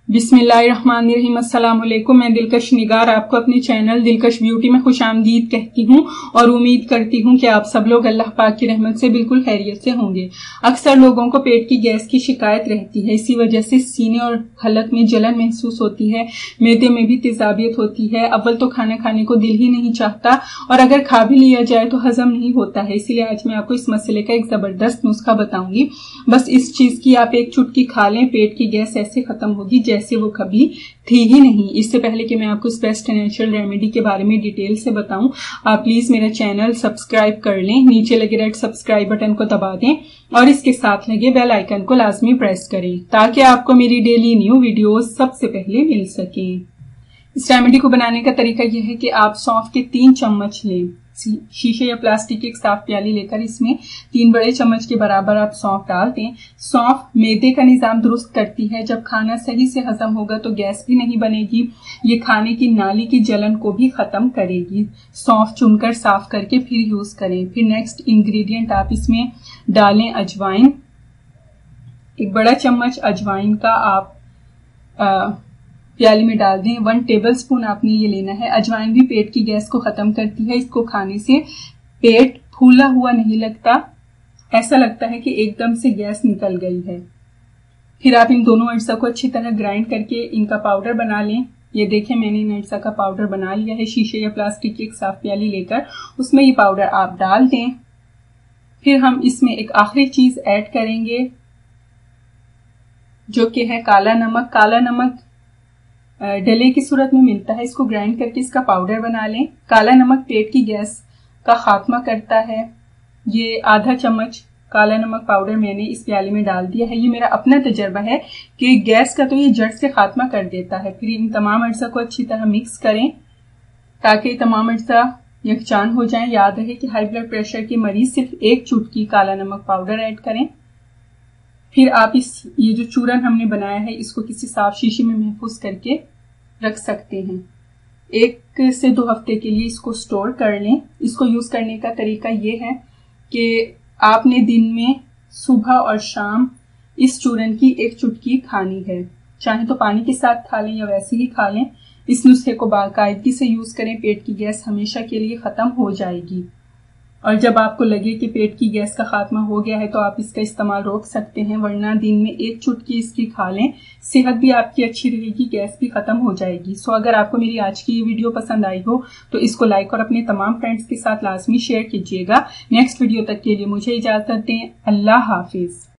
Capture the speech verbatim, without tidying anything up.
बिस्मिल्लाहिर्रहमानिर्रहीम। अस्सलाम वालेकुम। मैं दिलकश निगार आपको अपने चैनल दिलकश ब्यूटी में खुशामदीद कहती हूँ और उम्मीद करती हूँ कि आप सब लोग अल्लाह पाक की रहमत से बिल्कुल खैरियत से होंगे। अक्सर लोगों को पेट की गैस की शिकायत रहती है, इसी वजह से सीने और हलक में जलन महसूस होती है, मैदे में भी तेजाबियत होती है। अव्वल तो खाना खाने को दिल ही नहीं चाहता और अगर खा भी लिया जाए तो हजम नहीं होता है। इसीलिए आज मैं आपको इस मसले का एक जबरदस्त नुस्खा बताऊंगी। बस इस चीज की आप एक चुटकी खा लें, पेट की गैस ऐसे खत्म होगी जैसे वो कभी थी ही नहीं। इससे पहले कि मैं आपको इस बेस्ट नेचुरल रेमेडी के बारे में डिटेल से बताऊं, आप प्लीज मेरा चैनल सब्सक्राइब कर लें, नीचे लगे रेड सब्सक्राइब बटन को दबा दें और इसके साथ लगे बेल आइकन को लाजमी प्रेस करें ताकि आपको मेरी डेली न्यू वीडियोस सबसे पहले मिल सके। इस रेमेडी को बनाने का तरीका यह है कि आप सौंफ के तीन चम्मच लें, शीशे या प्लास्टिक की एक साफ प्याली लेकर इसमें तीन बड़े चम्मच के बराबर आप सौंफ डाल दें। सौंफ मैदे का निजाम दुरुस्त करती है, जब खाना सही से हजम होगा तो गैस भी नहीं बनेगी, ये खाने की नाली की जलन को भी खत्म करेगी। सौंफ चुनकर साफ करके फिर यूज करें। फिर नेक्स्ट इंग्रेडिएंट आप इसमें डालें अजवाइन, एक बड़ा चम्मच अजवाइन का आप आ, प्याली में डाल दें। वन टेबल स्पून आपने ये लेना है। अजवाइन भी पेट की गैस को खत्म करती है, इसको खाने से पेट फूला हुआ नहीं लगता, ऐसा लगता है कि एकदम से गैस निकल गई है। फिर आप इन दोनों अज्जा को अच्छी तरह ग्राइंड करके इनका पाउडर बना लें। ये देखें मैंने इन अज्जा का पाउडर बना लिया है। शीशे या प्लास्टिक की एक साफ प्याली लेकर उसमें ये पाउडर आप डाल दें। फिर हम इसमें एक आखिरी चीज ऐड करेंगे जो कि है काला नमक। काला नमक डले की सूरत में मिलता है, इसको ग्राइंड करके इसका पाउडर बना लें। काला नमक पेट की गैस का खात्मा करता है। ये आधा चम्मच काला नमक पाउडर मैंने इस प्याली में डाल दिया है। ये मेरा अपना तजर्बा है कि गैस का तो ये जड़ से खात्मा कर देता है। फिर इन तमाम अज्जा को अच्छी तरह मिक्स करें ताकि तमाम अज्जा यकजान हो जाएं। याद रहे कि हाई ब्लड प्रेशर के मरीज सिर्फ एक चुटकी काला नमक पाउडर ऐड करें। फिर आप इस ये जो चूरन हमने बनाया है इसको किसी साफ शीशी में महफूज करके रख सकते हैं। एक से दो हफ्ते के लिए इसको स्टोर कर लें। इसको यूज करने का तरीका ये है कि आपने दिन में सुबह और शाम इस चूरन की एक चुटकी खानी है, चाहे तो पानी के साथ खा लें या वैसे ही खा लें। इस नुस्खे को बाकायदगी से यूज करें, पेट की गैस हमेशा के लिए खत्म हो जाएगी। और जब आपको लगे कि पेट की गैस का खात्मा हो गया है तो आप इसका इस्तेमाल रोक सकते हैं, वरना दिन में एक चुटकी इसकी खा लें, सेहत भी आपकी अच्छी रहेगी, गैस भी खत्म हो जाएगी। सो अगर आपको मेरी आज की ये वीडियो पसंद आई हो तो इसको लाइक और अपने तमाम फ्रेंड्स के साथ लाजमी शेयर कीजिएगा। नेक्स्ट वीडियो तक के लिए मुझे इजाजत दें। अल्लाह हाफिज।